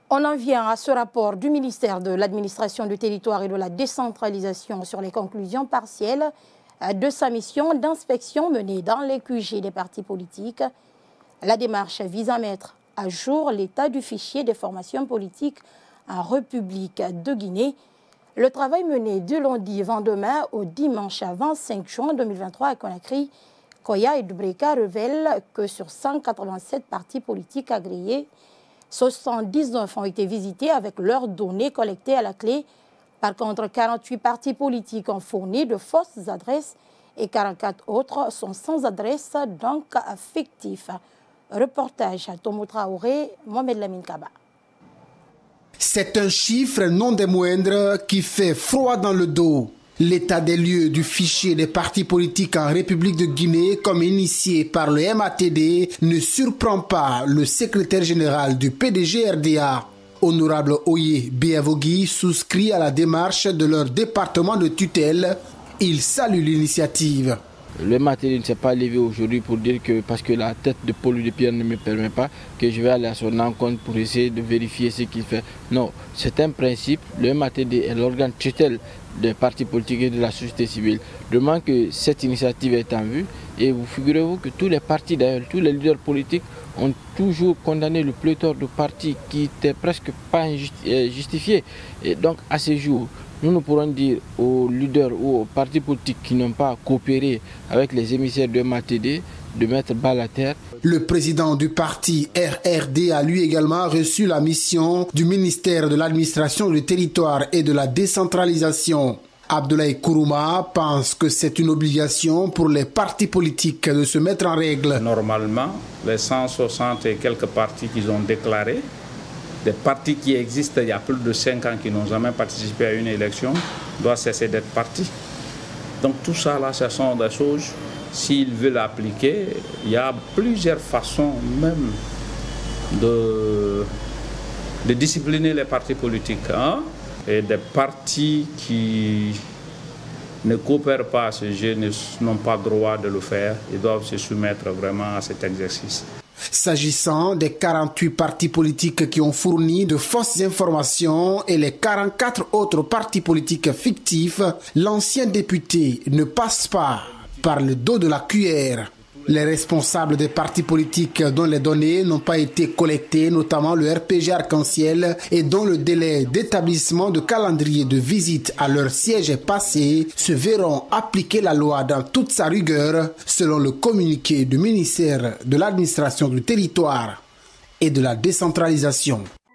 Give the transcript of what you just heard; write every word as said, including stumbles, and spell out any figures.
On en vient à ce rapport du ministère de l'Administration du Territoire et de la Décentralisation sur les conclusions partielles de sa mission d'inspection menée dans les Q G des partis politiques. La démarche vise à mettre à jour l'état du fichier des formations politiques en République de Guinée. Le travail mené du lundi vingt-deux mai au dimanche vingt-cinq juin deux mille vingt-trois à Conakry, Koya et Dubreka révèle que sur cent quatre-vingt-sept partis politiques agréés, soixante-dix-neuf ont été visités avec leurs données collectées à la clé. Par contre, quarante-huit partis politiques ont fourni de fausses adresses et quarante-quatre autres sont sans adresse, donc fictifs. Reportage à Tomo Traoré, Mohamed Lamine Kaba. C'est un chiffre non des moindres qui fait froid dans le dos. L'état des lieux du fichier des partis politiques en République de Guinée, comme initié par le M A T D, ne surprend pas le secrétaire général du P D G R D A. Honorable Oye Béavogui souscrit à la démarche de leur département de tutelle. Il salue l'initiative. Le M A T D ne s'est pas levé aujourd'hui pour dire que parce que la tête de Paul de Pierre ne me permet pas que je vais aller à son encontre pour essayer de vérifier ce qu'il fait. Non, c'est un principe. Le M A T D est l'organe tutelle des partis politiques et de la société civile. De même que cette initiative est en vue et vous figurez-vous que tous les partis, d'ailleurs tous les leaders politiques ont toujours condamné le pléthore de partis qui n'étaient presque pas justifiés. Et donc à ce jour, nous ne pourrons dire aux leaders ou aux partis politiques qui n'ont pas coopéré avec les émissaires de M A T D de mettre bas à terre. Le président du parti R R D a lui également reçu la mission du ministère de l'Administration du Territoire et de la Décentralisation. Abdoulaye Kourouma pense que c'est une obligation pour les partis politiques de se mettre en règle. Normalement, les cent soixante et quelques partis qu'ils ont déclarés, des partis qui existent il y a plus de cinq ans qui n'ont jamais participé à une élection, doivent cesser d'être partis. Donc tout ça là, ce sont des choses, s'ils veulent l'appliquer, il y a plusieurs façons même de, de discipliner les partis politiques. Hein? Et des partis qui ne coopèrent pas à ce jeu n'ont pas droit de le faire. Ils doivent se soumettre vraiment à cet exercice. S'agissant des quarante-huit partis politiques qui ont fourni de fausses informations et les quarante-quatre autres partis politiques fictifs, l'ancien député ne passe pas par le dos de la cuillère. Les responsables des partis politiques dont les données n'ont pas été collectées, notamment le R P G Arc-en-Ciel, et dont le délai d'établissement de calendrier de visite à leur siège est passé, se verront appliquer la loi dans toute sa rigueur, selon le communiqué du ministère de l'Administration du Territoire et de la Décentralisation.